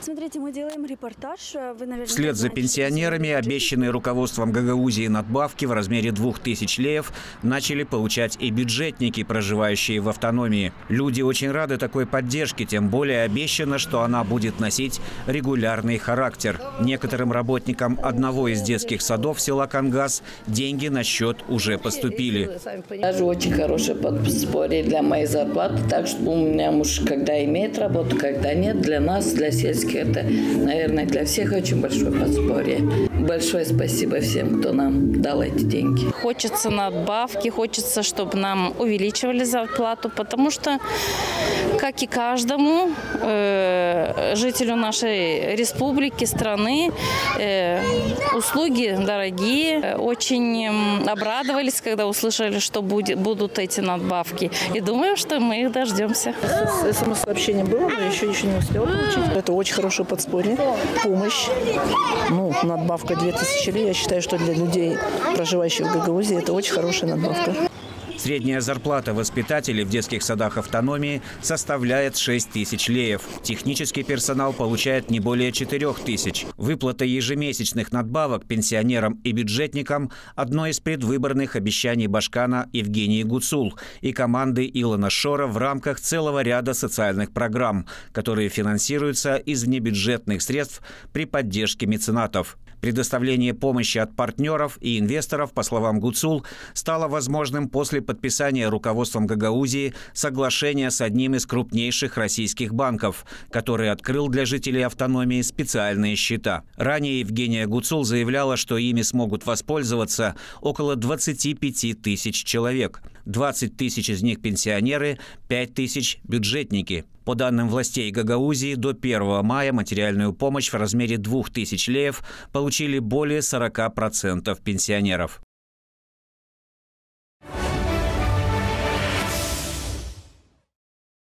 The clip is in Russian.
смотрите, мы делаем репортаж. Вы, наверное, Вслед за пенсионерами обещанные руководством Гагаузии надбавки в размере 2000 леев начали получать и бюджетники, проживающие в автономии. Люди очень рады такой поддержке, тем более обещано, что она будет носить регулярный характер. Некоторым работникам одного из детских садов села Кангас деньги на счет уже поступили. Даже очень хорошее подспорье для моей зарплаты, так что у меня муж, когда имеет работу, когда нет, для нас, для сельских, это, наверное, для всех очень большое подспорье. Большое спасибо всем, кто нам дал эти деньги. Хочется надбавки, хочется, чтобы нам увеличивали зарплату, потому что, как и каждому жителю нашей республики, страны, услуги дорогие. Очень обрадовались, когда услышали, что будут эти надбавки. И думаю, что мы их дождемся. СМС-сообщение было, но еще не успела получить. Это очень хорошее подспорье, помощь. Надбавка 2000 лей. Я считаю, что для людей, проживающих в Гагаузии, это очень хорошая надбавка. Средняя зарплата воспитателей в детских садах автономии составляет 6000 леев. Технический персонал получает не более 4000. Выплата ежемесячных надбавок пенсионерам и бюджетникам – одно из предвыборных обещаний Башкана Евгении Гуцул и команды Илона Шора в рамках целого ряда социальных программ, которые финансируются из внебюджетных средств при поддержке меценатов. Предоставление помощи от партнеров и инвесторов, по словам Гуцул, стало возможным после подписания руководством Гагаузии соглашения с одним из крупнейших российских банков, который открыл для жителей автономии специальные счета. Ранее Евгения Гуцул заявляла, что ими смогут воспользоваться около 25 тысяч человек. 20 тысяч из них пенсионеры, 5 тысяч – бюджетники. По данным властей Гагаузии, до 1 мая материальную помощь в размере 2000 леев получили более 40% пенсионеров.